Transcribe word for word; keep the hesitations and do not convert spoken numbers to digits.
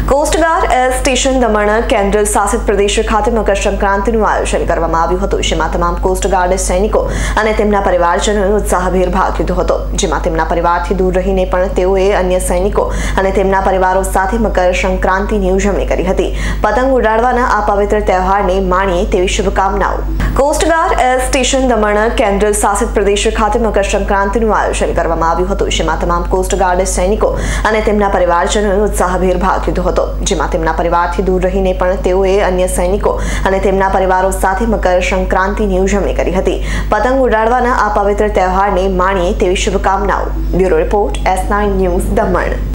Coast guard air station Daman કેન્દ્ર શાસિત પ્રદેશ ખાતે મકર સંક્રાંતિનું આયોજન કરવામાં આવ્યું હતું, જેમાં તમામ કોસ્ટગાર્ડ સૈનિકો અને તેમના પરિવારજનોએ ઉત્સાહભેર ભાગ લીધો હતો, જેમાં તેમના પરિવારથી દૂર રહીને પણ તેઓએ અન્ય સૈનિકો અને તેમના પરિવારો સાથે મકર સંક્રાંતિની ઉજવણી કરી હતી. પતંગ ઉડાડવાના આ પવિત્ર તહેવારને માણીએ તેવી શુભકામનાઓ. કોસ્ટગાર્ડ એર સ્ટેશન દમણ કેન્દ્ર શાસિત પ્રદેશ ખાતે મકર સંક્રાંતિનું આયોજન કરવામાં આવ્યું હતું, જેમાં તમામ કોસ્ટગાર્ડ સૈનિકો અને તેમના પરિવારજનોએ ઉત્સાહભેર ભાગ લીધો હતો, જેમાં તેમના પરિવારથી દૂર રહીને પણ તેઓએ અન્ય સૈનિકો અને તેમના પરિવારો સાથે મકર સંક્રાંતિની ઉજવણી કરી હતી. પતંગ ઉડાડવાના આ પવિત્ર તહેવારને માણીએ તેવી શુભકામનાઓ. Bureau report S nine news Daman.